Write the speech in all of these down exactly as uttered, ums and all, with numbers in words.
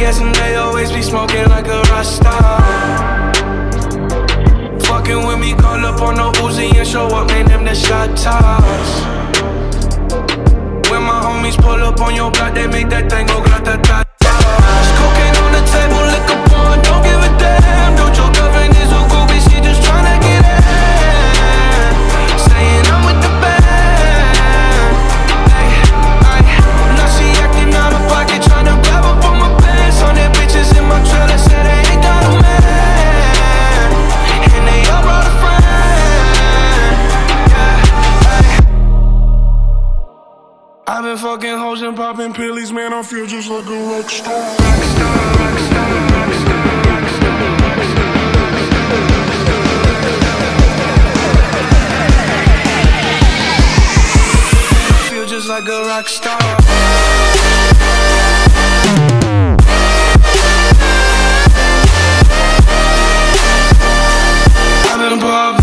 guessing they always be smoking like a Rasta. Fucking with me, call up on the Uzi and show up, man, them the shot toss. When my homies pull up on your block, they make that thing go grata-ta-ta. Cocaine on the table, liquor porn, don't give a damn. Don't your girlfriend is a groupie, she just tryna get in. Saying I'm with the band. Ay, ay. Now she acting out of pocket, tryna grab up on my pants. On their bitches in my trailer, said they ain't got a man. And they all brought a friend. Yeah, ay. I've been fucking hoes and popping pillies, man, I feel just like a rock star. Rockstar, rockstar, rockstar, rockstar, rockstar. I feel just like a rock star. I've been popping.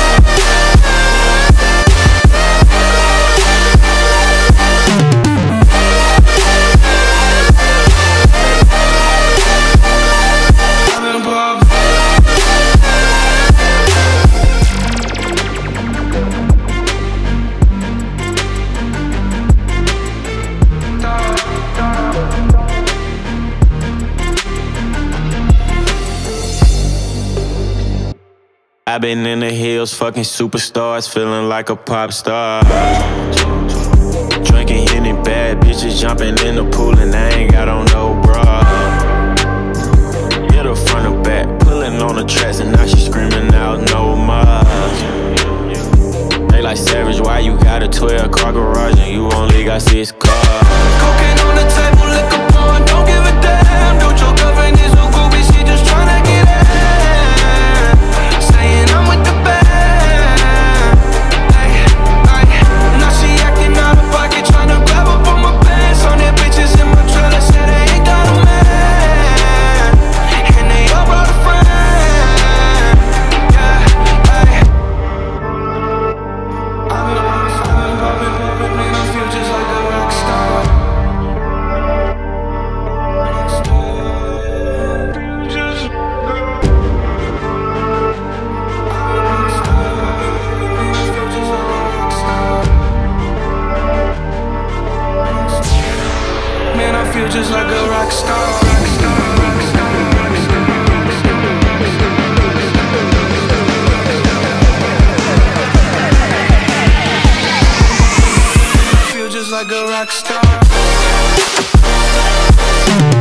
I've been in the hills, fucking superstars, feeling like a pop star. Drinking Henny, bad bitches jumping in the pool, and I ain't got on no bra. Hit her front or back, pulling on the tracks, and now she screaming out no more. They like Savage, why you got a twelve car garage and you only got six cars? Cocaine on the table, liquor porn, don't give a damn. Don't your girlfriend is a groupie, she just tryna get in. Saying I'm with the band. Ay, ay. Now she acting out of pocket, tryna grab up on my pants. On their bitches in my trailer, said they ain't got a man. And they all brought a friend. Yeah, ay. I've been poppin', poppin', poppin', man, I feel just like a rock star. Man, I feel just like a rock star. I feel just like a rock star.